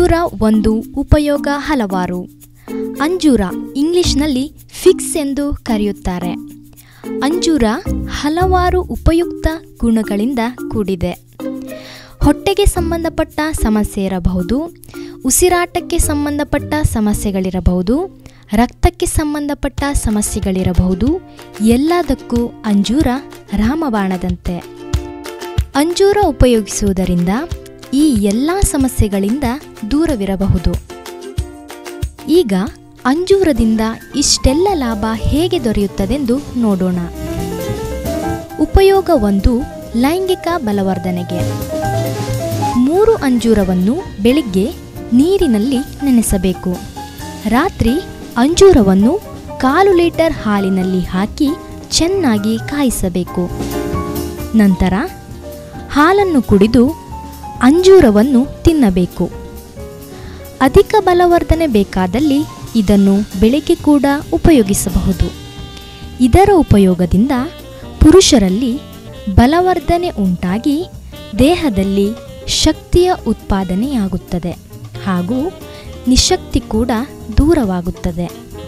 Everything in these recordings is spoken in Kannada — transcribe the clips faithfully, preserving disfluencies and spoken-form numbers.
ಅಂಜೂರ ಒಂದು, ಉಪಯೋಗ ಹಲವಾರು. ಅಂಜೂರ ಇಂಗ್ಲಿಷ್ನಲ್ಲಿ ಫಿಗ್ಸ್ ಎಂದು ಕರೆಯುತ್ತಾರೆ. ಅಂಜೂರ ಹಲವಾರು ಉಪಯುಕ್ತ ಗುಣಗಳಿಂದ ಕೂಡಿದೆ. ಹೊಟ್ಟೆಗೆ ಸಂಬಂಧಪಟ್ಟ ಸಮಸ್ಯೆ ಇರಬಹುದು, ಉಸಿರಾಟಕ್ಕೆ ಸಂಬಂಧಪಟ್ಟ ಸಮಸ್ಯೆಗಳಿರಬಹುದು, ರಕ್ತಕ್ಕೆ ಸಂಬಂಧಪಟ್ಟ ಸಮಸ್ಯೆಗಳಿರಬಹುದು. ಎಲ್ಲದಕ್ಕೂ ಅಂಜೂರ ರಾಮಬಾಣದಂತೆ. ಅಂಜೂರ ಉಪಯೋಗಿಸುವುದರಿಂದ ಈ ಎಲ್ಲ ಸಮಸ್ಯೆಗಳಿಂದ ದೂರವಿರಬಹುದು. ಈಗ ಅಂಜೂರದಿಂದ ಇಷ್ಟೆಲ್ಲ ಲಾಭ ಹೇಗೆ ದೊರೆಯುತ್ತದೆಂದು ನೋಡೋಣ. ಉಪಯೋಗ ಒಂದು, ಲೈಂಗಿಕ ಬಲವರ್ಧನೆಗೆ. ಮೂರು ಅಂಜೂರವನ್ನು ಬೆಳಿಗ್ಗೆ ನೀರಿನಲ್ಲಿ ನೆನೆಸಬೇಕು. ರಾತ್ರಿ ಅಂಜೂರವನ್ನು ಕಾಲು ಲೀಟರ್ ಹಾಲಿನಲ್ಲಿ ಹಾಕಿ ಚೆನ್ನಾಗಿ ಕಾಯಿಸಬೇಕು. ನಂತರ ಹಾಲನ್ನು ಕುಡಿದು ಅಂಜೂರವನ್ನು ತಿನ್ನಬೇಕು. ಅಧಿಕ ಬಲವರ್ಧನೆ ಬೇಕಾದಲ್ಲಿ ಇದನ್ನು ಬೆಳಗ್ಗೆ ಕೂಡ ಉಪಯೋಗಿಸಬಹುದು. ಇದರ ಉಪಯೋಗದಿಂದ ಪುರುಷರಲ್ಲಿ ಬಲವರ್ಧನೆ ಉಂಟಾಗಿ ದೇಹದಲ್ಲಿ ಶಕ್ತಿಯ ಉತ್ಪಾದನೆಯಾಗುತ್ತದೆ ಹಾಗೂ ನಿಶಕ್ತಿ ಕೂಡ ದೂರವಾಗುತ್ತದೆ.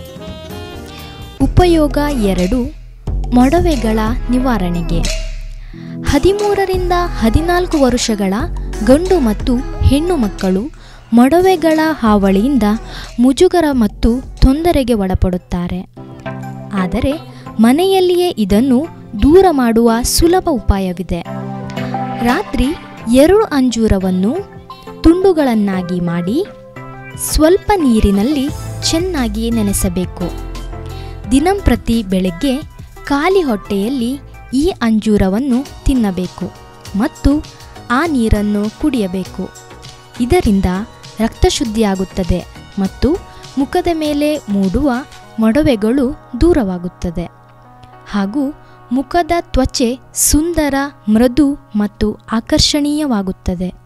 ಉಪಯೋಗ ಎರಡು, ಮೊಡವೆಗಳ ನಿವಾರಣೆಗೆ. ಹದಿಮೂರರಿಂದ ಹದಿನಾಲ್ಕು ವರ್ಷಗಳ ಗಂಡು ಮತ್ತು ಹೆಣ್ಣು ಮಕ್ಕಳು ಮೊಡವೆಗಳ ಹಾವಳಿಯಿಂದ ಮುಜುಗರ ಮತ್ತು ತೊಂದರೆಗೆ ಒಳಪಡುತ್ತಾರೆ. ಆದರೆ ಮನೆಯಲ್ಲಿಯೇ ಇದನ್ನು ದೂರ ಮಾಡುವ ಸುಲಭ ಉಪಾಯವಿದೆ. ರಾತ್ರಿ ಎರಡು ಅಂಜೂರವನ್ನು ತುಂಡುಗಳನ್ನಾಗಿ ಮಾಡಿ ಸ್ವಲ್ಪ ನೀರಿನಲ್ಲಿ ಚೆನ್ನಾಗಿ ನೆನೆಸಬೇಕು. ದಿನಂಪ್ರತಿ ಬೆಳಗ್ಗೆ ಖಾಲಿ ಹೊಟ್ಟೆಯಲ್ಲಿ ಈ ಅಂಜೂರವನ್ನು ತಿನ್ನಬೇಕು ಮತ್ತು ಆ ನೀರನ್ನು ಕುಡಿಯಬೇಕು. ಇದರಿಂದ ರಕ್ತ ಶುದ್ಧಿಯಾಗುತ್ತದೆ ಮತ್ತು ಮುಖದ ಮೇಲೆ ಮೂಡುವ ಮೊಡವೆಗಳು ದೂರವಾಗುತ್ತದೆ ಹಾಗೂ ಮುಖದ ತ್ವಚೆ ಸುಂದರ, ಮೃದು ಮತ್ತು ಆಕರ್ಷಣೀಯವಾಗುತ್ತದೆ.